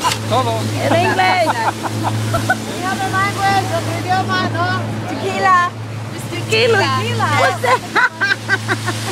Todo. In English. We have a language of idioma, no? Tequila. It's Tequila. tequila. What's that?